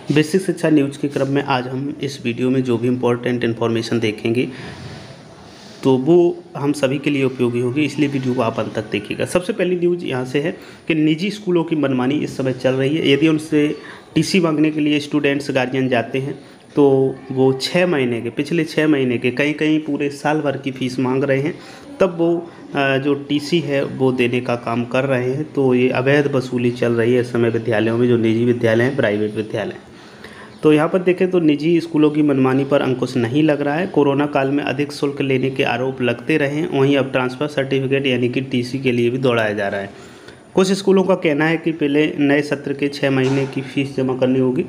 Basic शिक्षा news के क्रम में आज हम इस वीडियो में जो भी इम्पोर्टेंट इन्फॉर्मेशन देखेंगे तो वो हम सभी के लिए उपयोगी होगी, इसलिए वीडियो को आप अंत तक देखिएगा। सबसे पहली न्यूज़ यहाँ से है कि निजी स्कूलों की मनमानी इस समय चल रही है। यदि उनसे टीसी मांगने के लिए स्टूडेंट्स गार्जियन जाते हैं तो वो 6 महीने के, पिछले 6 महीने के, कहीं कहीं पूरे साल भर की फ़ीस मांग रहे हैं, तब वो जो टीसी है वो देने का काम कर रहे हैं। तो ये अवैध वसूली चल रही है इस समय विद्यालयों में, जो निजी विद्यालय हैं, प्राइवेट विद्यालय। तो यहाँ पर देखें तो निजी स्कूलों की मनमानी पर अंकुश नहीं लग रहा है। कोरोना काल में अधिक शुल्क लेने के आरोप लगते रहे, वहीं अब ट्रांसफ़र सर्टिफिकेट यानी कि टीसी के लिए भी दौड़ाया जा रहा है। कुछ स्कूलों का कहना है कि पहले नए सत्र के 6 महीने की फ़ीस जमा करनी होगी,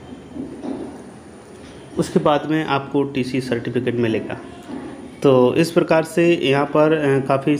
उसके बाद में आपको टीसी सर्टिफिकेट मिलेगा। तो इस प्रकार से यहाँ पर काफ़ी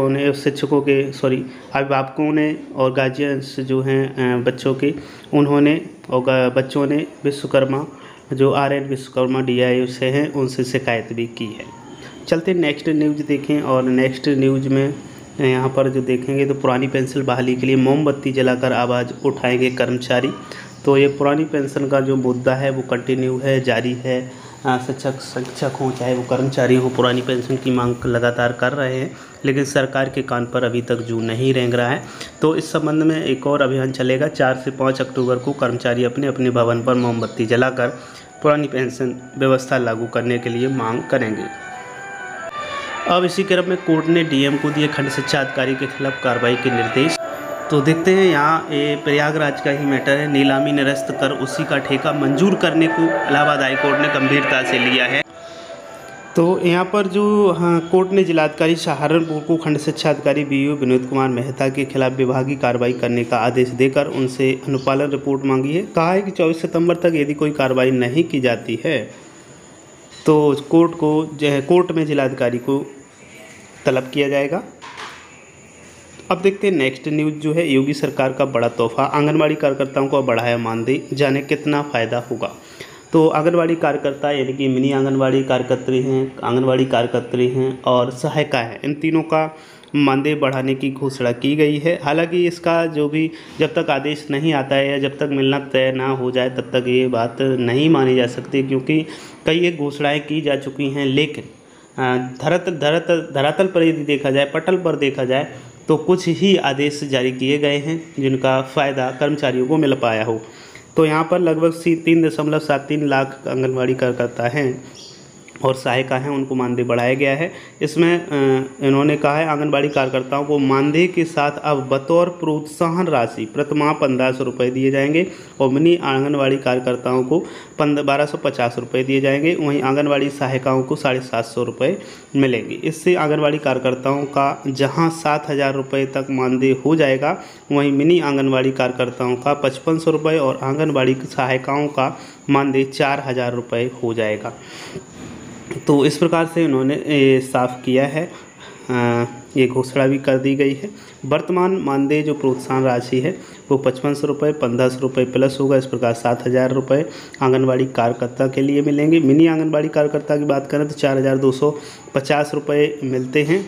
अभिभावकों ने और गार्जियंस जो हैं बच्चों के, उन्होंने और बच्चों ने विश्वकर्मा जो RN विश्वकर्मा DIU से हैं उनसे शिकायत भी की है। चलते नेक्स्ट न्यूज़ देखें, और नेक्स्ट न्यूज़ में यहाँ पर जो देखेंगे तो पुरानी पेंशन बहाली के लिए मोमबत्ती जलाकर आवाज़ उठाएंगे कर्मचारी। तो ये पुरानी पेंशन का जो मुद्दा है वो कंटिन्यू है, जारी है। शिक्षक हों चाहे वो कर्मचारी हों, पुरानी पेंशन की मांग लगातार कर रहे हैं, लेकिन सरकार के कान पर अभी तक जू नहीं रेंग रहा है। तो इस संबंध में एक और अभियान चलेगा। 4 से 5 अक्टूबर को कर्मचारी अपने अपने भवन पर मोमबत्ती जलाकर पुरानी पेंशन व्यवस्था लागू करने के लिए मांग करेंगे। अब इसी क्रम में कोर्ट ने DM को दिए खंड शिक्षा अधिकारी के खिलाफ कार्रवाई के निर्देश। तो देखते हैं, यहाँ प्रयागराज का ही मैटर है। नीलामी निरस्त कर उसी का ठेका मंजूर करने को इलाहाबाद हाई कोर्ट ने गंभीरता से लिया है। तो यहाँ पर जो कोर्ट ने जिलाधिकारी सहारनपुर को खंड शिक्षा अधिकारी BU विनोद कुमार मेहता के खिलाफ विभागीय कार्रवाई करने का आदेश देकर उनसे अनुपालन रिपोर्ट मांगी है। कहा है कि 24 सितंबर तक यदि कोई कार्रवाई नहीं की जाती है तो कोर्ट में जिलाधिकारी को तलब किया जाएगा। अब देखते हैं नेक्स्ट न्यूज़ जो है, योगी सरकार का बड़ा तोहफा, आंगनबाड़ी कार्यकर्ताओं को बढ़ाया मानदेय, जाने कितना फ़ायदा होगा। तो आंगनबाड़ी कार्यकर्ता यानी कि मिनी आंगनबाड़ी कार्यकर्त्री हैं और सहायिका हैं, इन तीनों का मानदेय बढ़ाने की घोषणा की गई है। हालांकि इसका जो भी जब तक आदेश नहीं आता है या जब तक मिलना तय ना हो जाए तब तक ये बात नहीं मानी जा सकती, क्योंकि कई एक घोषणाएँ की जा चुकी हैं, लेकिन धरातल पर यदि देखा जाए, पटल पर देखा जाए तो कुछ ही आदेश जारी किए गए हैं जिनका फ़ायदा कर्मचारियों को मिल पाया हो। तो यहाँ पर लगभग 3.73 लाख आंगनबाड़ी कार्यकर्ता हैं और सहायिका हैं, उनको मानदेय बढ़ाया गया है। इसमें इन्होंने कहा है आंगनबाड़ी कार्यकर्ताओं को मानदेय के साथ अब बतौर प्रोत्साहन राशि प्रतिमाह 1500 रुपये दिए जाएंगे और मिनी आंगनबाड़ी कार्यकर्ताओं को 1250 रुपये दिए जाएंगे। वहीं आंगनबाड़ी सहायिकाओं को 750 रुपये मिलेंगे। इससे आंगनबाड़ी कार्यकर्ताओं का जहां 7000 रुपये तक मानदेय हो जाएगा, वहीं मिनी आंगनबाड़ी कार्यकर्ताओं का 5500 रुपये और आंगनबाड़ी सहायिकाओं का मानदेय 4000 रुपये हो जाएगा। तो इस प्रकार से उन्होंने साफ किया है, ये घोषणा भी कर दी गई है। वर्तमान मानदेय जो प्रोत्साहन राशि है वो 5500 रुपये, 1500 रुपये प्लस होगा। इस प्रकार 7000 रुपये आंगनबाड़ी कार्यकर्ता के लिए मिलेंगे। मिनी आंगनबाड़ी कार्यकर्ता की बात करें तो 4250 रुपये मिलते हैं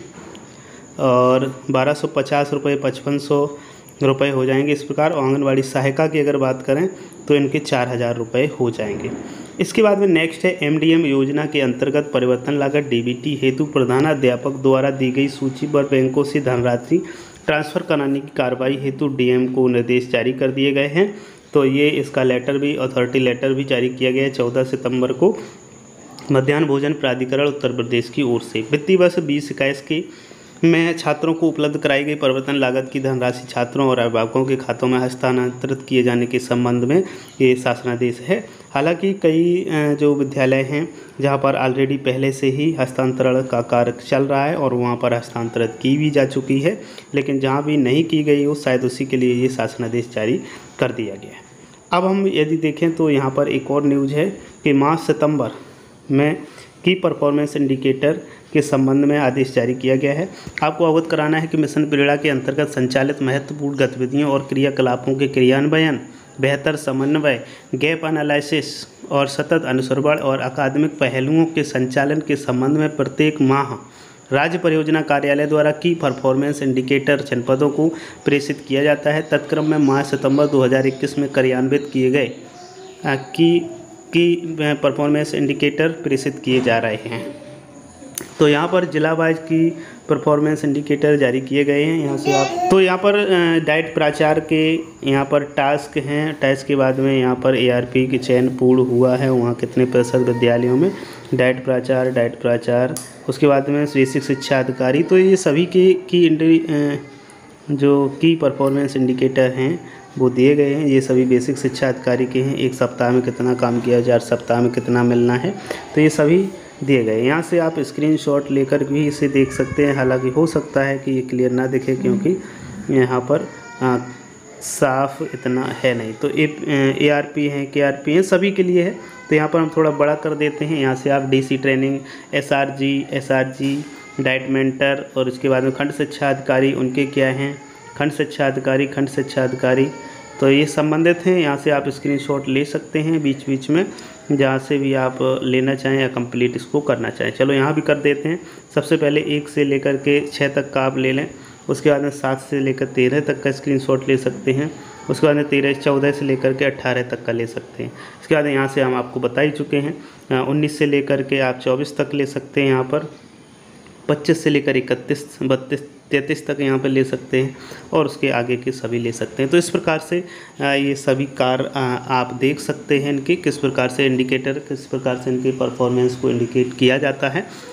और 1250 रुपये 5500 रुपये हो जाएंगे इस प्रकार। आंगनबाड़ी सहायिका की अगर बात करें तो इनके 4000 रुपये हो जाएंगे। इसके बाद में नेक्स्ट है MDM योजना के अंतर्गत परिवर्तन लागत DBT हेतु प्रधानाध्यापक द्वारा दी गई सूची पर बैंकों से धनराशि ट्रांसफ़र कराने की कार्रवाई हेतु DM को निर्देश जारी कर दिए गए हैं। तो ये इसका लेटर भी, अथॉरिटी लेटर भी जारी किया गया है 14 सितंबर को मध्याह्न भोजन प्राधिकरण उत्तर प्रदेश की ओर से। वित्तीय वर्ष 2021 के में छात्रों को उपलब्ध कराई गई परिवर्तन लागत की धनराशि छात्रों और अभिभावकों के खातों में हस्तांतरित किए जाने के संबंध में ये शासनादेश है। हालांकि कई जो विद्यालय हैं जहां पर ऑलरेडी पहले से ही हस्तांतरण का कार्य चल रहा है और वहां पर हस्तांतरित की भी जा चुकी है, लेकिन जहां भी नहीं की गई हो शायद उसी के लिए ये शासनादेश जारी कर दिया गया है। अब हम यदि देखें तो यहाँ पर एक और न्यूज़ है कि मार्च सितंबर में की परफॉर्मेंस इंडिकेटर के संबंध में आदेश जारी किया गया है। आपको अवगत कराना है कि मिशन प्रेरणा के अंतर्गत संचालित महत्वपूर्ण गतिविधियों और क्रियाकलापों के क्रियान्वयन, बेहतर समन्वय, गैप एनालिसिस और सतत अनुश्रवण और अकादमिक पहलुओं के संचालन के संबंध में प्रत्येक माह राज्य परियोजना कार्यालय द्वारा की परफॉर्मेंस इंडिकेटर जनपदों को प्रेषित किया जाता है। तत्क्रम में मार्च सितंबर 2021 में कार्यान्वित किए गए की परफॉर्मेंस इंडिकेटर प्रेषित किए जा रहे हैं। तो यहाँ पर जिला वाइज की परफॉर्मेंस इंडिकेटर जारी किए गए हैं। यहाँ से आप तो यहाँ पर डाइट प्राचार के यहाँ पर टास्क हैं। टास्क के बाद में यहाँ पर ARP की चयन पूर्ण हुआ है, वहाँ कितने प्रतिशत विद्यालयों में डाइट प्राचार उसके बाद में बेसिक शिक्षा अधिकारी। तो ये सभी की जो की परफॉर्मेंस इंडिकेटर हैं वो दिए गए हैं। ये सभी बेसिक शिक्षा अधिकारी के हैं। एक सप्ताह में कितना काम किया जाए, सप्ताह में कितना मिलना है, तो ये सभी दिए गए। यहाँ से आप स्क्रीनशॉट लेकर भी इसे देख सकते हैं। हालांकि हो सकता है कि ये क्लियर ना दिखे क्योंकि यहाँ पर साफ इतना है नहीं। तो ARP हैं, KRP हैं, सभी के लिए है। तो यहाँ पर हम थोड़ा बड़ा कर देते हैं। यहाँ से आप DC training, SRG DIET mentor और उसके बाद में खंड शिक्षा अधिकारी, उनके क्या हैं, खंड शिक्षा अधिकारी तो ये संबंधित हैं। यहाँ से आप स्क्रीनशॉट ले सकते हैं बीच बीच में, जहाँ से भी आप लेना चाहें या कंप्लीट इसको करना चाहें। चलो यहाँ भी कर देते हैं। सबसे पहले 1 से लेकर के 6 तक का आप ले लें। उसके बाद में 7 से लेकर 13 तक का स्क्रीनशॉट ले सकते हैं। उसके बाद में 14 से लेकर के 18 तक का ले सकते हैं। इसके बाद यहाँ से हम आपको बता ही चुके हैं। 19 से लेकर के आप 24 तक ले सकते हैं। यहाँ पर 25 से लेकर 31, 32, 33 तक यहाँ पे ले सकते हैं और उसके आगे के सभी ले सकते हैं। तो इस प्रकार से ये सभी कार्य आप देख सकते हैं इनके किस प्रकार से इंडिकेटर, किस प्रकार से इनके परफॉर्मेंस को इंडिकेट किया जाता है।